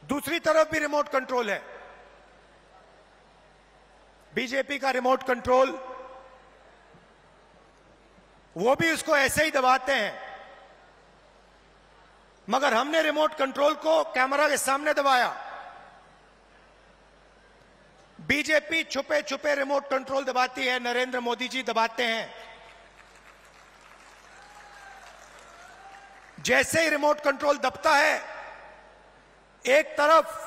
दूसरी तरफ भी रिमोट कंट्रोल है। बीजेपी का रिमोट कंट्रोल, वो भी उसको ऐसे ही दबाते हैं, मगर हमने रिमोट कंट्रोल को कैमरा के सामने दबाया। बीजेपी छुपे छुपे रिमोट कंट्रोल दबाती है, नरेंद्र मोदी जी दबाते हैं। जैसे ही रिमोट कंट्रोल दबता है, एक तरफ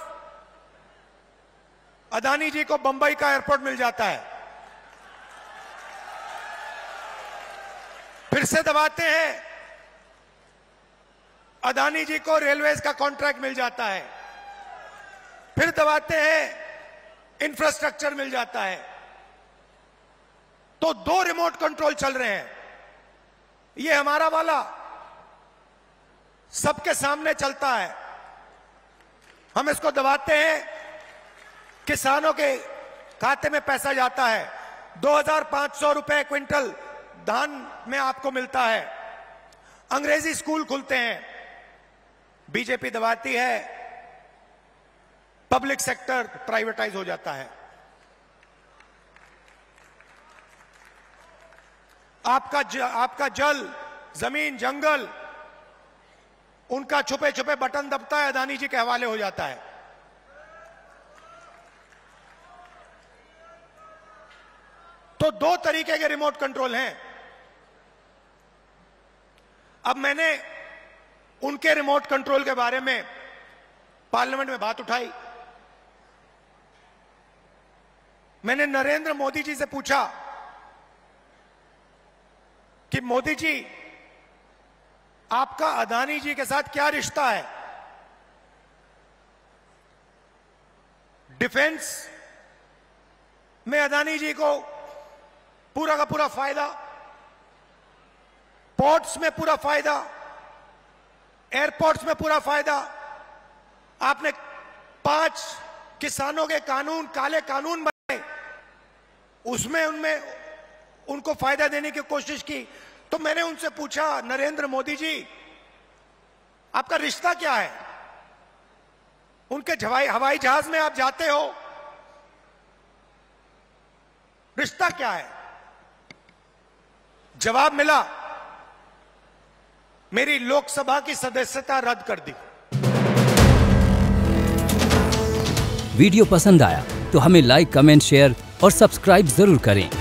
अदानी जी को बंबई का एयरपोर्ट मिल जाता है, फिर से दबाते हैं, अदानी जी को रेलवेज का कॉन्ट्रैक्ट मिल जाता है, फिर दबाते हैं, इंफ्रास्ट्रक्चर मिल जाता है। तो दो रिमोट कंट्रोल चल रहे हैं। ये हमारा वाला सबके सामने चलता है, हम इसको दबाते हैं, किसानों के खाते में पैसा जाता है, 2500 रुपए क्विंटल धान में आपको मिलता है, अंग्रेजी स्कूल खुलते हैं। बीजेपी दबाती है, पब्लिक सेक्टर प्राइवेटाइज हो जाता है। आपका जल, जमीन, जंगल, उनका छुपे छुपे बटन दबता है, अदानी जी के हवाले हो जाता है। तो दो तरीके के रिमोट कंट्रोल हैं। अब मैंने उनके रिमोट कंट्रोल के बारे में पार्लियामेंट में बात उठाई। मैंने नरेंद्र मोदी जी से पूछा कि मोदी जी, आपका अदानी जी के साथ क्या रिश्ता है? डिफेंस में अदानी जी को पूरा का पूरा फायदा, पोर्ट्स में पूरा फायदा, एयरपोर्ट्स में पूरा फायदा। आपने 5 किसानों के कानून, काले कानून बनाए, उसमें उनको फायदा देने की कोशिश की। तो मैंने उनसे पूछा, नरेंद्र मोदी जी, आपका रिश्ता क्या है? उनके हवाई जहाज में आप जाते हो, रिश्ता क्या है? जवाब मिला, मेरी लोकसभा की सदस्यता रद्द कर दी। वीडियो पसंद आया तो हमें लाइक, कमेंट, शेयर और सब्सक्राइब जरूर करें।